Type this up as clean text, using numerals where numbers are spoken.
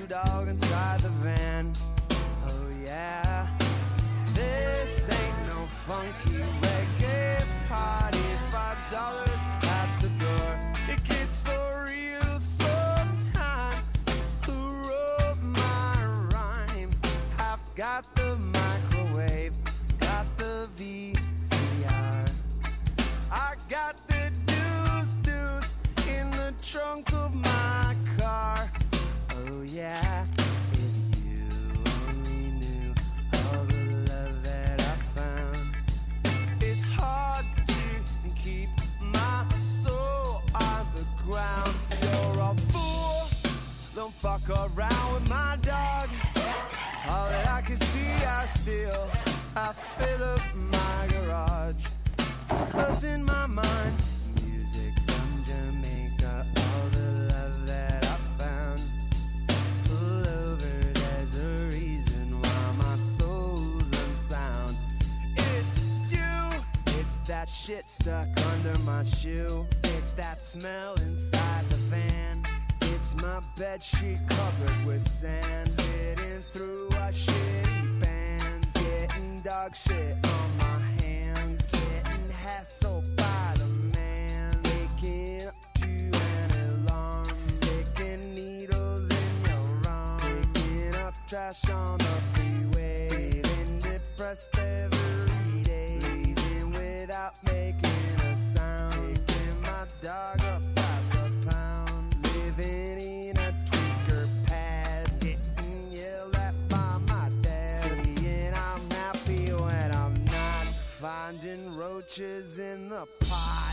dog inside the van. Oh yeah, this ain't no funky reggae party. $5 at the door. It gets so real sometimes. Who wrote my rhyme? I've got the microwave, got the VCR. I got the deuce in the trunk of my car. Oh yeah, if you only knew all the love that I found. It's hard to keep my soul on the ground. You're a fool, don't fuck around with my dog. All that I can see I steal. I fill up my garage, closing my mind. Music from Jamaica, all the love that I found. Pull over, there's a reason why my soul's unsound. It's you, it's that shit stuck under my shoe. It's that smell inside the van. It's my bedsheet covered with sand. Sitting through a shitty band, getting dog shit on my hands. Getting hassled by the man, waking up to an alarm. Sticking needles in your arm, picking up trash on the freeway. Feeling depressed every day, leaving without making a sound. Picking my dog up by the pound, living in a tweaker pad, getting yelled at by my dad, saying I'm happy when I'm not, finding roaches in the pot.